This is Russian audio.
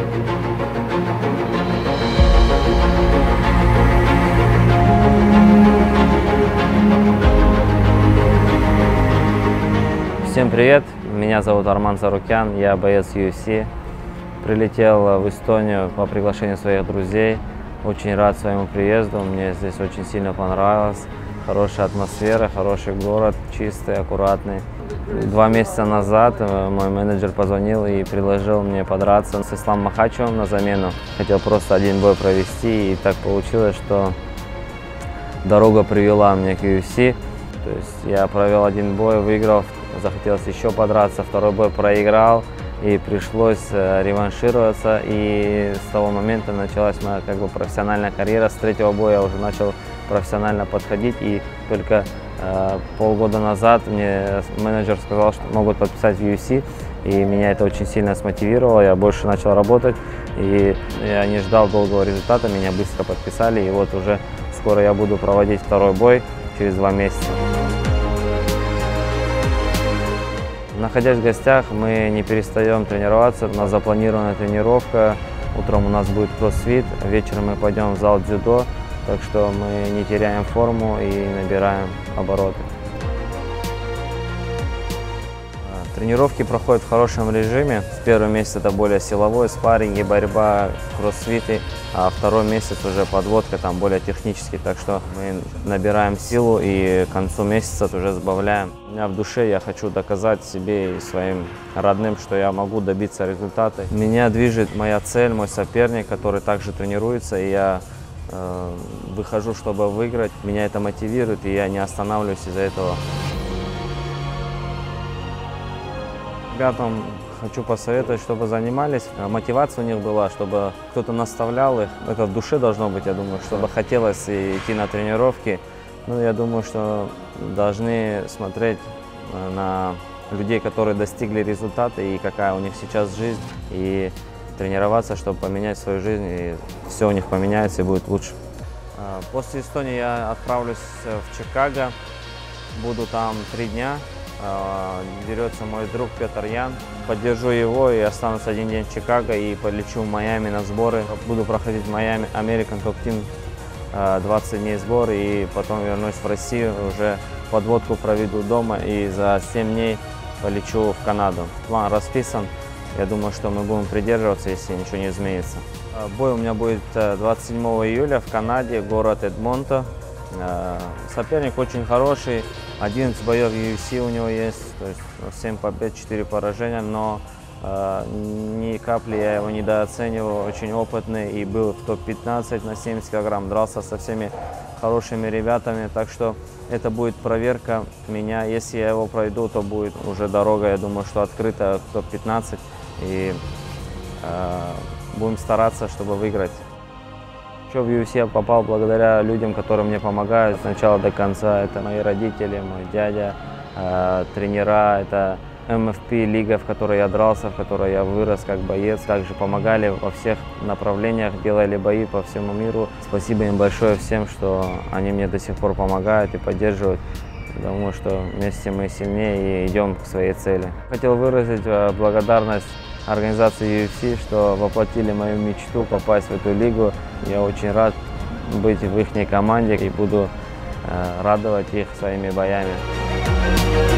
Всем привет, меня зовут Арман Сарукян, я боец UFC. Прилетел в Эстонию по приглашению своих друзей. Очень рад своему приезду, мне здесь очень сильно понравилось. Хорошая атмосфера, хороший город, чистый, аккуратный. 2 месяца назад мой менеджер позвонил и предложил мне подраться с Исламом Махачевым на замену. Хотел просто один бой провести, и так получилось, что дорога привела меня к UFC. То есть я провел один бой, выиграл, захотелось еще подраться, второй бой проиграл, и пришлось реваншироваться. И с того момента началась моя профессиональная карьера. С 3-го боя я уже начал профессионально подходить, и только полгода назад мне менеджер сказал, что могут подписать в UFC, и меня это очень сильно смотивировало, я больше начал работать, и я не ждал долгого результата, меня быстро подписали, и вот уже скоро я буду проводить второй бой через 2 месяца. Находясь в гостях, мы не перестаем тренироваться, у нас запланирована тренировка, утром у нас будет кроссфит, вечером мы пойдем в зал дзюдо, так что мы не теряем форму и набираем обороты. Тренировки проходят в хорошем режиме. Первый месяц это более силовой, спарринги, борьба, кроссфиты, а второй месяц уже подводка, там более технический. Так что мы набираем силу и к концу месяца уже сбавляем. У меня в душе я хочу доказать себе и своим родным, что я могу добиться результата. Меня движет моя цель, мой соперник, который также тренируется, и я выхожу, чтобы выиграть. Меня это мотивирует, и я не останавливаюсь из-за этого. Ребятам хочу посоветовать, чтобы занимались, мотивация у них была, чтобы кто-то наставлял их. Это в душе должно быть, я думаю, чтобы хотелось идти на тренировки. Ну, я думаю, что должны смотреть на людей, которые достигли результата, и какая у них сейчас жизнь, и тренироваться, чтобы поменять свою жизнь, и все у них поменяется и будет лучше. После Эстонии я отправлюсь в Чикаго, буду там 3 дня. Дерется мой друг Петр Ян. Поддержу его и останусь 1 день в Чикаго и полечу в Майами на сборы. Буду проходить в Майами American Top Team 20 дней сбор, и потом вернусь в Россию, уже подводку проведу дома и за 7 дней полечу в Канаду. План расписан. Я думаю, что мы будем придерживаться, если ничего не изменится. Бой у меня будет 27 июля в Канаде, город Эдмонтон. Соперник очень хороший, 11 боев UFC у него есть, то есть 7 побед, 4 поражения, но ни капли я его недооцениваю, очень опытный и был в топ-15 на 70 килограмм, дрался со всеми хорошими ребятами, так что это будет проверка меня. Если я его пройду, то будет уже дорога, я думаю, что открыта в топ-15, и будем стараться, чтобы выиграть. В UFC я попал благодаря людям, которые мне помогают с начала до конца. Это мои родители, мой дядя, тренера, это MFP лига, в которой я дрался, в которой я вырос как боец. Также помогали во всех направлениях, делали бои по всему миру. Спасибо им большое всем, что они мне до сих пор помогают и поддерживают. Думаю, что вместе мы сильнее и идем к своей цели. Хотел выразить благодарность организации UFC, что воплотили мою мечту попасть в эту лигу. Я очень рад быть в их команде и буду радовать их своими боями.